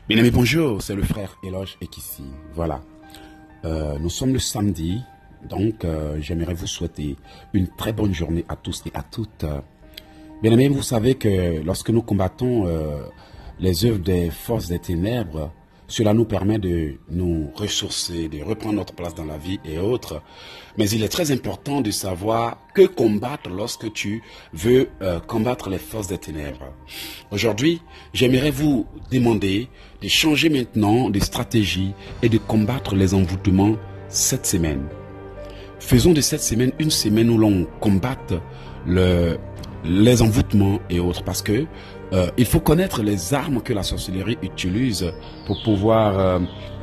Bien amis, bonjour, c'est le frère Eloge Ekissi. Voilà, nous sommes le samedi, donc j'aimerais vous souhaiter une très bonne journée à tous et à toutes. Bien amis, vous savez que lorsque nous combattons les œuvres des forces des ténèbres, cela nous permet de nous ressourcer, de reprendre notre place dans la vie et autres. Mais il est très important de savoir que combattre lorsque tu veux combattre les forces des ténèbres. Aujourd'hui, j'aimerais vous demander de changer maintenant de stratégie et de combattre les envoûtements cette semaine. Faisons de cette semaine une semaine où l'on combatte les envoûtements et autres, parce que il faut connaître les armes que la sorcellerie utilise pour pouvoir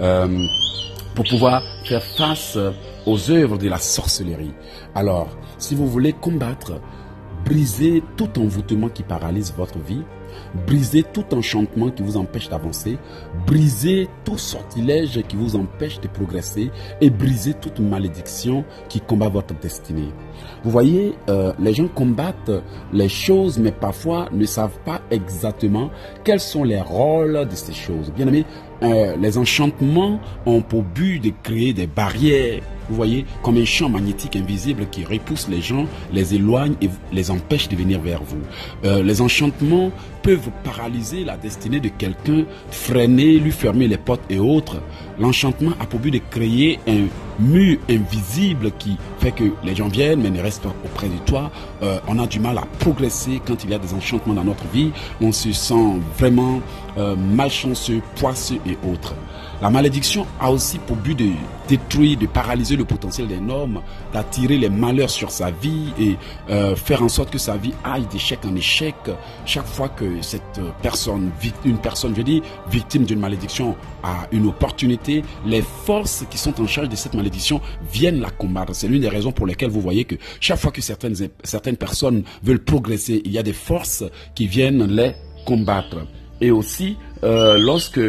faire face aux œuvres de la sorcellerie. Alors, si vous voulez combattre, briser tout envoûtement qui paralyse votre vie, briser tout enchantement qui vous empêche d'avancer, briser tout sortilège qui vous empêche de progresser et briser toute malédiction qui combat votre destinée. Vous voyez, les gens combattent les choses, mais parfois ne savent pas exactement quels sont les rôles de ces choses. Bien aimé, les enchantements ont pour but de créer des barrières, vous voyez, comme un champ magnétique invisible qui repousse les gens, les éloigne et les empêche de venir vers vous. Les enchantements peuvent paralyser la destinée de quelqu'un, freiner, lui fermer les portes et autres. L'enchantement a pour but de créer un mur invisible qui fait que les gens viennent mais ne restent pas auprès de toi. On a du mal à progresser quand il y a des enchantements dans notre vie. On se sent vraiment malchanceux, poisseux et autres. La malédiction a aussi pour but de détruire, de paralyser le potentiel d'un homme, d'attirer les malheurs sur sa vie et faire en sorte que sa vie aille d'échec en échec. Chaque fois que cette personne, victime d'une malédiction, a une opportunité, les forces qui sont en charge de cette malédiction viennent la combattre. C'est l'une des raisons pour lesquelles vous voyez que chaque fois que certaines personnes veulent progresser, il y a des forces qui viennent les combattre. Et aussi, lorsque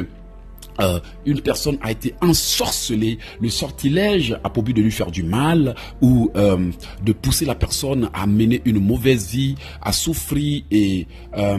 une personne a été ensorcelée, le sortilège a pour but de lui faire du mal ou de pousser la personne à mener une mauvaise vie, à souffrir et à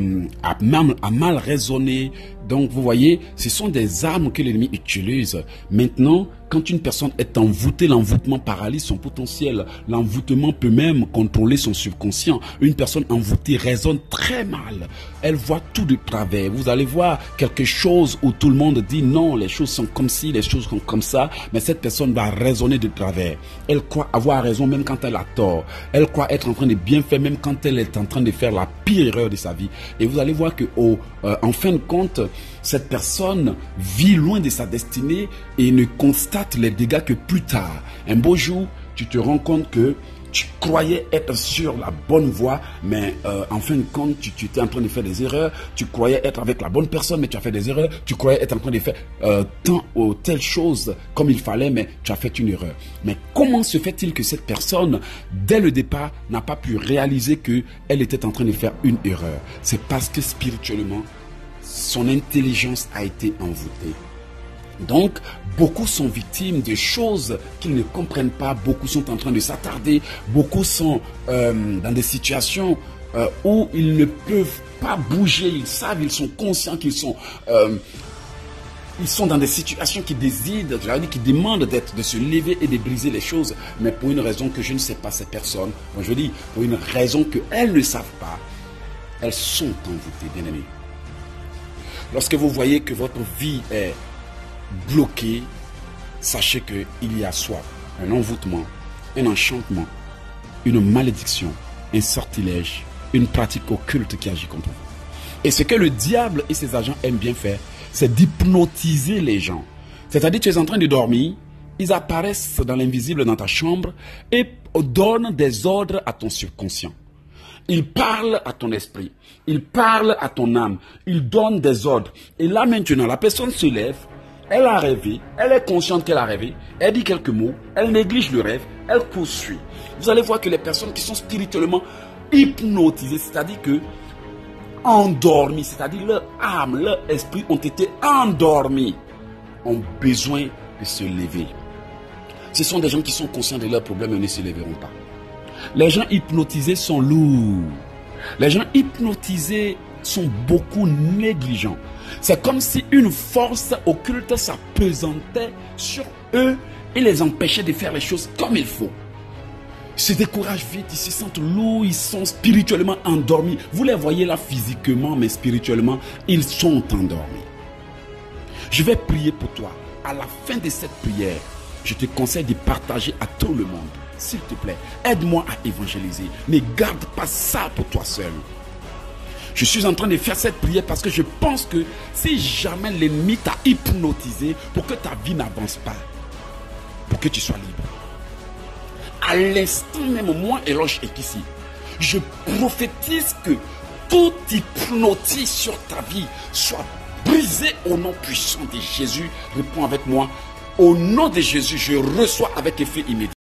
mal raisonner. Donc vous voyez, ce sont des armes que l'ennemi utilise. Maintenant, quand une personne est envoûtée, l'envoûtement paralyse son potentiel. L'envoûtement peut même contrôler son subconscient. Une personne envoûtée raisonne très mal. Elle voit tout de travers. Vous allez voir quelque chose où tout le monde dit non, les choses sont comme ci, les choses sont comme ça. Mais cette personne va raisonner de travers. Elle croit avoir raison même quand elle a tort. Elle croit être en train de bien faire même quand elle est en train de faire la pire erreur de sa vie. Et vous allez voir que en fin de compte, cette personne vit loin de sa destinée et ne constate les dégâts que plus tard. Un beau jour, tu te rends compte que tu croyais être sur la bonne voie, mais en fin de compte, tu étais en train de faire des erreurs. Tu croyais être avec la bonne personne, mais tu as fait des erreurs. Tu croyais être en train de faire tant ou telle chose comme il fallait, mais tu as fait une erreur. Mais comment se fait-il que cette personne, dès le départ, n'a pas pu réaliser qu'elle était en train de faire une erreur? C'est parce que spirituellement, son intelligence a été envoûtée. Donc, beaucoup sont victimes de choses qu'ils ne comprennent pas. Beaucoup sont en train de s'attarder. Beaucoup sont dans des situations où ils ne peuvent pas bouger. Ils savent, ils sont conscients qu'ils sont... ils sont dans des situations qui décident, qui demandent de se lever et de briser les choses. Mais pour une raison que je ne sais pas, ces personnes, je dis, pour une raison qu'elles ne savent pas, elles sont envoûtées, bien aimés. Lorsque vous voyez que votre vie est bloquée, sachez qu'il y a soit un envoûtement, un enchantement, une malédiction, un sortilège, une pratique occulte qui agit contre vous. Et ce que le diable et ses agents aiment bien faire, c'est d'hypnotiser les gens. C'est-à-dire que tu es en train de dormir, ils apparaissent dans l'invisible dans ta chambre et donnent des ordres à ton subconscient. Il parle à ton esprit, il parle à ton âme, il donne des ordres. Et là maintenant, la personne se lève, elle a rêvé, elle est consciente qu'elle a rêvé, elle dit quelques mots, elle néglige le rêve, elle poursuit. Vous allez voir que les personnes qui sont spirituellement hypnotisées, c'est-à-dire que endormies, c'est-à-dire leur âme, leur esprit ont été endormis, ont besoin de se lever. Ce sont des gens qui sont conscients de leurs problèmes et ne se lèveront pas. Les gens hypnotisés sont lourds. Les gens hypnotisés sont beaucoup négligents. C'est comme si une force occulte s'appesantait sur eux et les empêchait de faire les choses comme il faut. Ils se découragent vite, ils se sentent lourds, ils sont spirituellement endormis. Vous les voyez là physiquement, mais spirituellement, ils sont endormis. Je vais prier pour toi. À la fin de cette prière, je te conseille de partager à tout le monde. S'il te plaît, aide-moi à évangéliser. Ne garde pas ça pour toi seul. Je suis en train de faire cette prière parce que je pense que si jamais l'ennemi t'a hypnotisé pour que ta vie n'avance pas, pour que tu sois libre, à l'instant même, moi, Eloge Ekissi, je prophétise que tout hypnotisme sur ta vie soit brisé au nom puissant de Jésus. Réponds avec moi. Au nom de Jésus, je reçois avec effet immédiat.